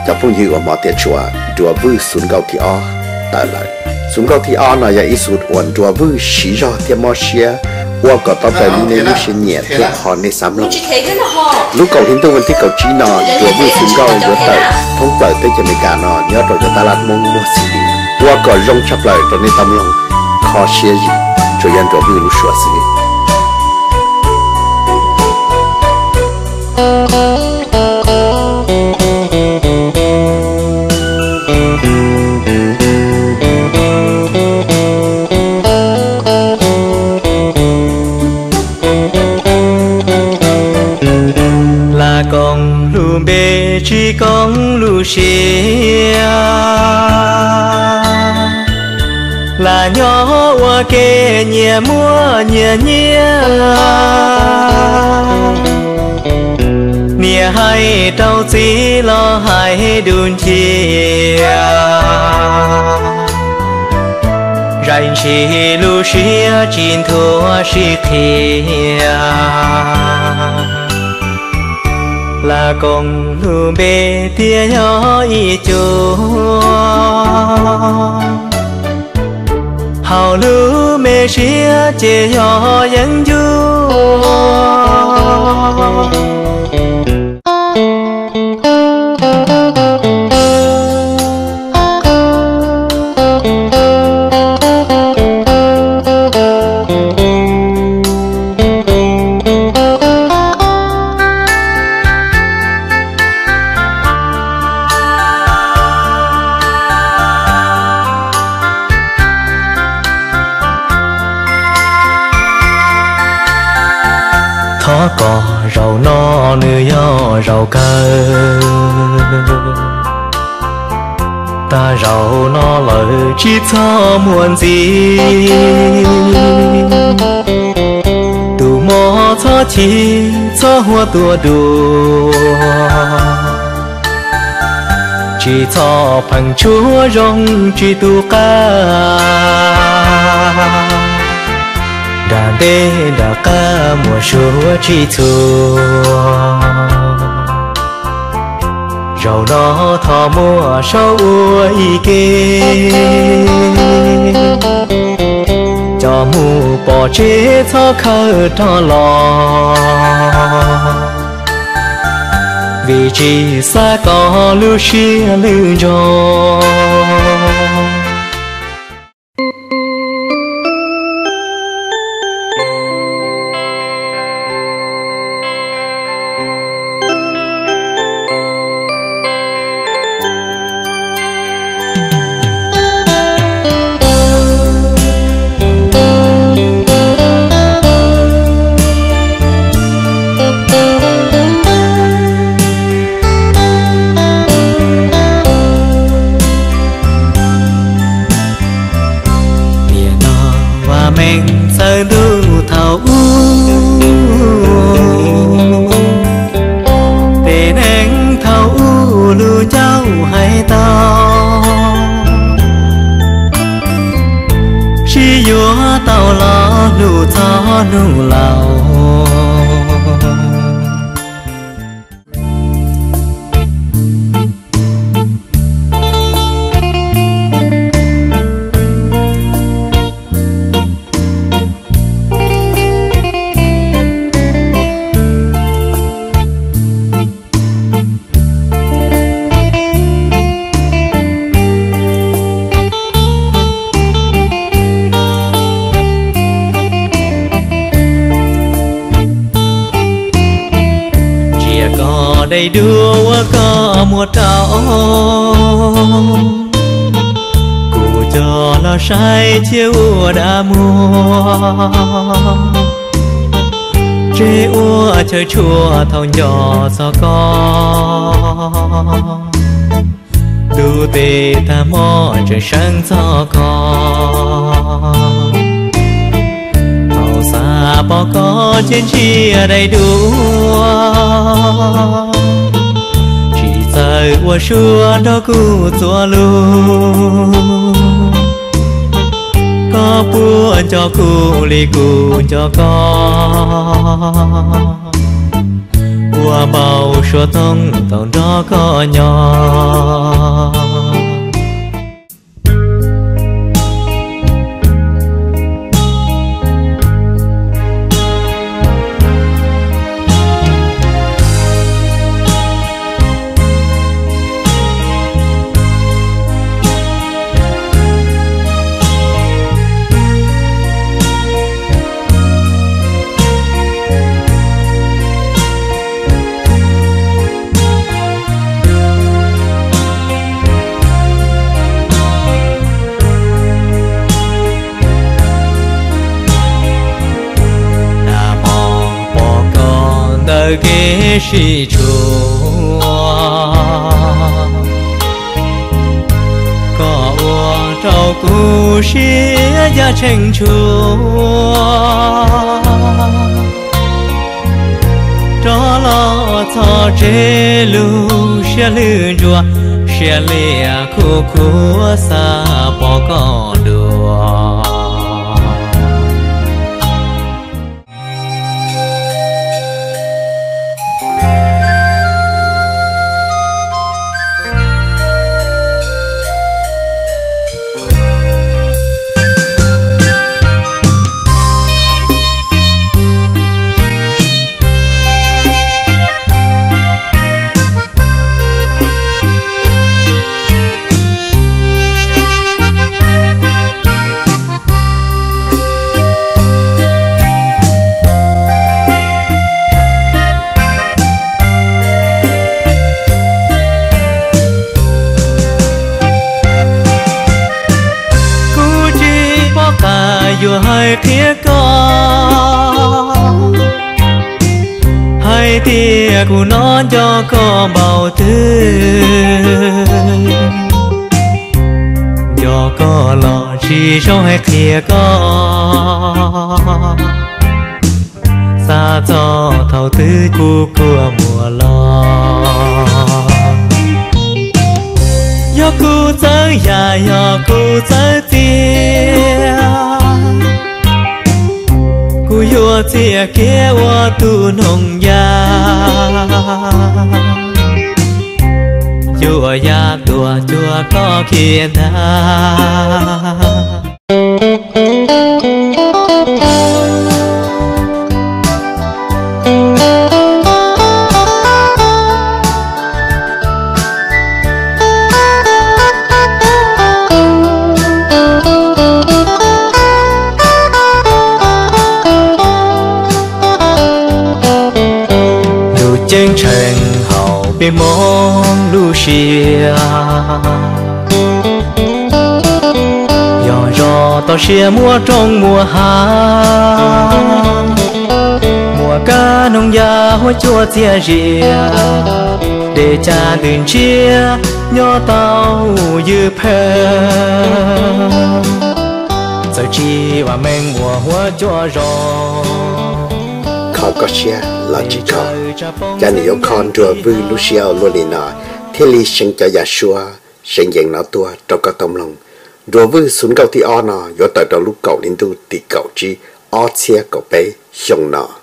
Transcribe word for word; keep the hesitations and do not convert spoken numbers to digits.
จะพุ่งยือมาเตียชัวดัวบื้อศูนย์เกาที่อ้อแต่เลยศูนย์เกาที่อ้อน่ะอย่าอีสุดอ้วนดัวบื้อสีรอเตียมอเชียว่าก็ต้องไปในลูกเชียนเนี่ยเทียคอนในสามลำลูกเก่าหินตัววันที่เก่าจีนอดัวบื้อศูนย์เกาดัวเตยท้องเปิดได้จะมีการนอนยอดเราจะตลาดมงมัวสีว่าก็ลงชับเลยตอนนี้ตำลงคอเชียร์จะยันดัวบื้อลูกชัวสี chỉ con lu xia là nhỏ hoa kê nhẹ mua nhẹ nhẹ nhẹ hay trâu chỉ lo hay đun chia rành chỉ lu xia chín thua xì khia là con lu bê tia nhỏ y chua hào lu mê xía chê nhỏ dân chua thó cò rau no nữ yo rau cơ ta rau no lời chỉ cho muôn gì tu mò cho chi cho hoa tua đùa chỉ cho phẳng chúa rong chỉ tu ca đã đê đã ca mùa chúa chỉ thua rau nó thọ mùa sâu y kê cho mù bỏ chế cho khờ cho lò vì chỉ xa có lưu xia lưu gió mình sẽ đủ thảo để anh thảo lưu cháu hay tao chỉ vô tao lo lưu cho lưu lao đầy đua có một trao cụ cho nó say chiếu đã mua chế ua chơi chùa thong nhỏ so con đủ tê ta mò trời sáng so con hậu xa bỏ có trên chia đầy đua thời qua xưa đó cứ tua luôn có buồn cho cu lì cu cho con chùa bầu chùa thông tổng đó có nhỏ kế sĩ chúa có uống trâu cú xía gia tranh chúa cho lo cho chế lu xia lư chùa xia lìa khu khu xa bỏ có đùa hai thia có hai thia của nó cho có bầu tư do có lo chỉ cho hai thia có xa cho thầu tư của của mùa lo do cô tới già do cô tới tia cô yo tia kia wa tu nông ya chùa ya tua chùa có kia ta chân trần hậu bên mong Lucia dò dò tao xia mua trong mùa hạ mùa cá nông gia hoa chua chia rìa để cha đừng chia nhỏ tao như phê giờ chi và men mùa hoa chua rò เขาก็เชียลอจิคอจานิยคอนดัววิลูเชียลโลลินาเทลีเชงจะยาชัวเชงยังนาตัวตอกตอมลงดัววิสุนเกาที่อ้อนอยอต่อดลูกเก่าลินดูตีเก่าจีอ้อเชียเก่าไปชงนา